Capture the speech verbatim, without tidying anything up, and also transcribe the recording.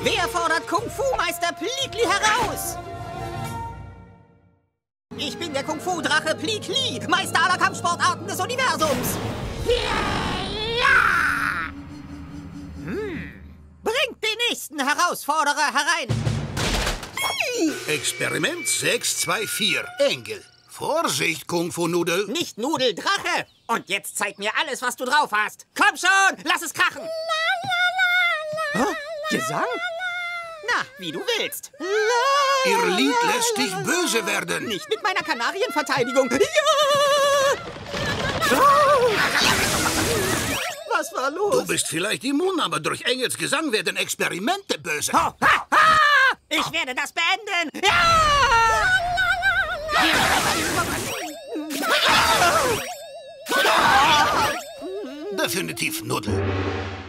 Wer fordert Kung-Fu-Meister Plikli heraus? Ich bin der Kung-Fu-Drache Plikli, Meister aller Kampfsportarten des Universums. Ja! Hm. Bringt den nächsten Herausforderer herein. Experiment sechs zwei vier. Engel. Vorsicht, Kung-Fu-Nudel. Nicht Nudeldrache. Und jetzt zeig mir alles, was du drauf hast. Komm schon, lass es krachen. La, la, la, la, Gesang? Na, wie du willst. La, Ihr Lied la, lässt dich la, la. böse werden. Nicht mit meiner Kanarienverteidigung. Ja! Oh. Was war los? Du bist vielleicht immun, aber durch Engels Gesang werden Experimente böse. Oh, ha, ha! Ich werde das beenden. Ja! Definitiv Nudel.